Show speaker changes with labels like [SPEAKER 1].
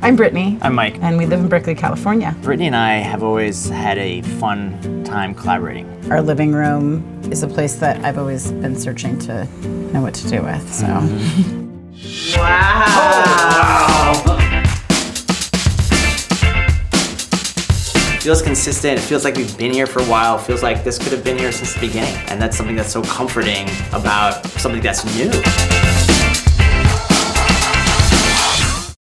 [SPEAKER 1] I'm Brittany.
[SPEAKER 2] I'm Mike.
[SPEAKER 1] And we live in Berkeley, California.
[SPEAKER 2] Brittany and I have always had a fun time collaborating.
[SPEAKER 1] Our living room is a place that I've always been searching to know what to do with, so. Wow!
[SPEAKER 2] Oh, wow. It feels consistent. It feels like we've been here for a while. It feels like this could have been here since the beginning. And that's something that's so comforting about something that's new.